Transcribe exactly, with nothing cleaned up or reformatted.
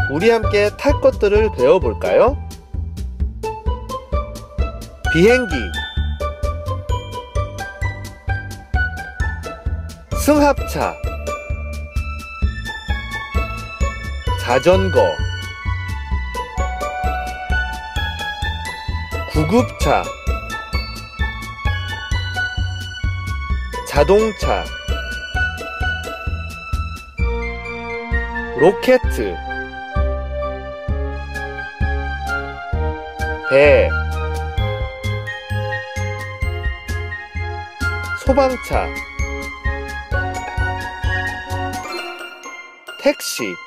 우리 함께 탈 것들을 배워볼까요? 비행기, 승합차, 자전거, 구급차, 자동차, 로켓, 배, 소방차, 택시,